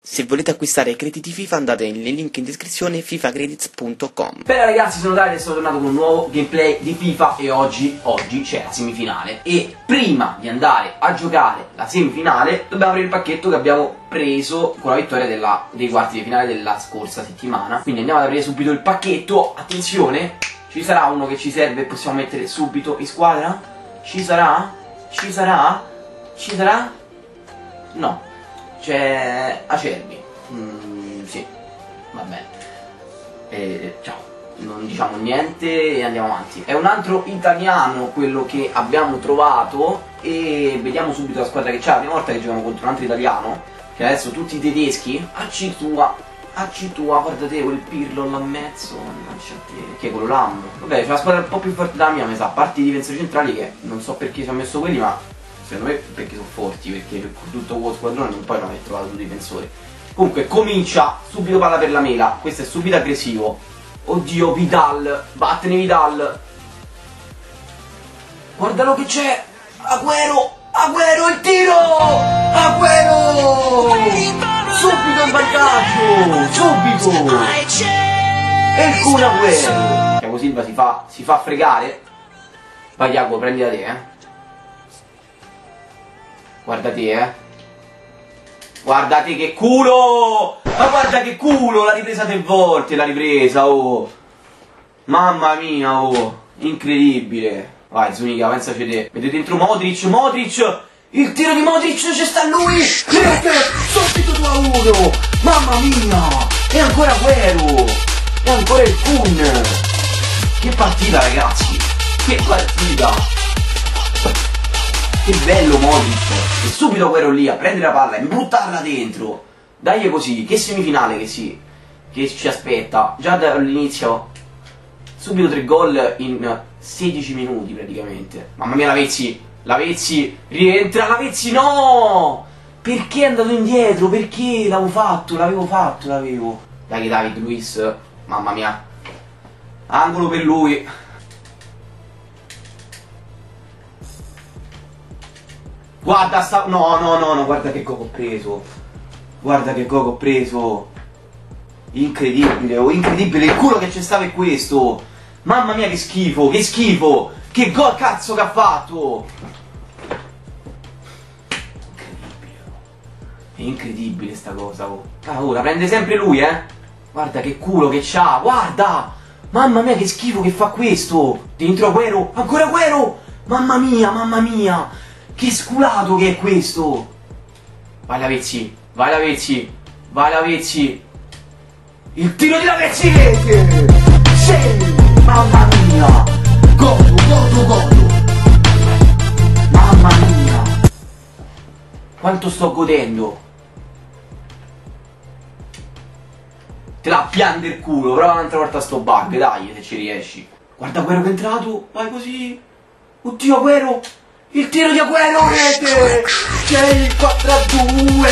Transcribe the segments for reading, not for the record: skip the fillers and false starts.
Se volete acquistare crediti FIFA andate nel link in descrizione fifacredits.com. Bene ragazzi, sono Davide e sono tornato con un nuovo gameplay di FIFA e oggi c'è la semifinale. E prima di andare a giocare la semifinale dobbiamo aprire il pacchetto che abbiamo preso con la vittoria dei quarti di finale della scorsa settimana. Quindi andiamo ad aprire subito il pacchetto. Attenzione, ci sarà uno che ci serve e possiamo mettere subito in squadra? Ci sarà? Ci sarà? Ci sarà? No. C'è Acerbi. Sì, va bene. Ciao, non diciamo niente e andiamo avanti. È un altro italiano quello che abbiamo trovato e vediamo subito la squadra che c'è. La prima volta che giochiamo contro un altro italiano, che adesso tutti i tedeschi. Acci tua, guarda te quel Pirlo là in mezzo. Che è quello là? Vabbè, c'è una squadra un po' più forte della mia, mi sa, a parte i difensori centrali che non so perché ci ha messo quelli, ma secondo me perché sono forti, perché tutto quello squadrone non puoi non aver trovato due difensori. Comunque comincia, subito palla per la mela, questo è subito aggressivo. Oddio, Vidal, vattene Vidal. Guardalo che c'è, Agüero il tiro, Agüero, subito il vantaggio, subito. E il Kun Agüero. Thiago Silva si fa fregare. Vai Thiago, prendi da te, Guardate, Guardate che culo! Ma guarda che culo! L'ha ripresa 3 volte, l'ha ripresa, oh! Mamma mia, oh! Incredibile! Vai, Zuniga, pensaci te. Vedete dentro Modric! Il tiro di Modric, c'è sta lui! Subito 2-1! Mamma mia! E ancora Agüero! E ancora il Kun! Che partita, ragazzi! Che partita! Che bello Modric! E subito Agüero lì a prendere la palla e buttarla dentro. Dai così, che semifinale che ci aspetta. Già dall'inizio subito 3 gol in 16 minuti praticamente. Mamma mia, Lavezzi rientra, Lavezzi no! Perché è andato indietro? Perché l'avevo fatto. Dai David Luiz, mamma mia. Angolo per lui. Guarda no, guarda che gol ho preso. Incredibile, incredibile, il culo che c'è stato è questo. Mamma mia che schifo. Che gol cazzo che ha fatto. È incredibile sta cosa, oh. La prende sempre lui, Guarda che culo che c'ha, guarda. Mamma mia che schifo che fa questo. Dentro Agüero, ancora Agüero. Mamma mia. Che sculato che è questo! Vai Lavezzi! Il tiro di Lavezzi! Sì! Mamma mia! Godo! Mamma mia! Quanto sto godendo! Te la piante il culo, prova un'altra volta sto bug, dai, se ci riesci. Guarda Agüero che è entrato, vai così! Oddio Agüero! Il tiro di Agüero, rete! C'è il 4-2!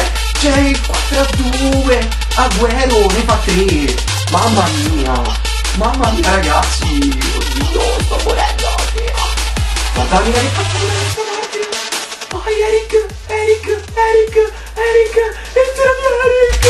Agüero ne fa 3! Mamma mia ragazzi! Oddio, sto morendo! Guarda che faccia! Vai Eric! Il tiro di Eric!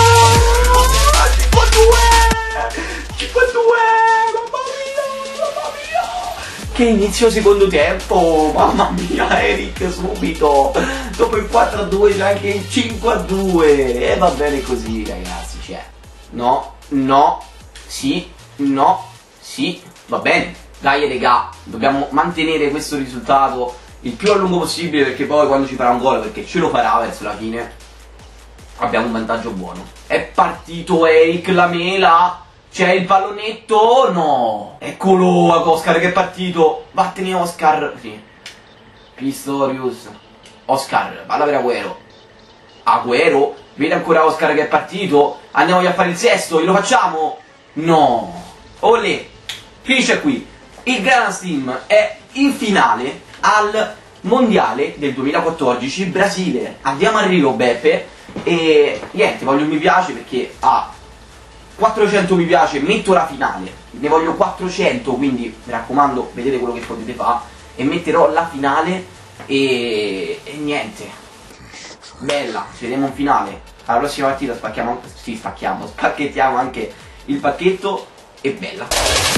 5-2! Mamma mia! Che inizio secondo tempo, mamma mia Eric subito, dopo il 4-2 c'è anche il 5-2 e va bene così ragazzi, c'è, no, sì, va bene, dai regà, dobbiamo mantenere questo risultato il più a lungo possibile perché poi quando ci farà un gol, perché ce lo farà verso la fine, abbiamo un vantaggio buono. È partito Eric Lamela. C'è il pallonetto? No! Eccolo Oscar che è partito! Vattene Oscar! Sì. Pistorius. Oscar, palla per Agüero. Vede ancora Oscar che è partito. Andiamo a fare il sesto e lo facciamo? No! Olè! Finisce qui. Il Gran Team è in finale al mondiale del 2014 Brasile. Andiamo a Rio Beppe. E niente, voglio un mi piace perché 400 mi piace, metto la finale, ne voglio 400, quindi mi raccomando vedete quello che potete fare e metterò la finale e niente, bella, ci vediamo in finale. alla prossima partita spacchettiamo anche il pacchetto e bella.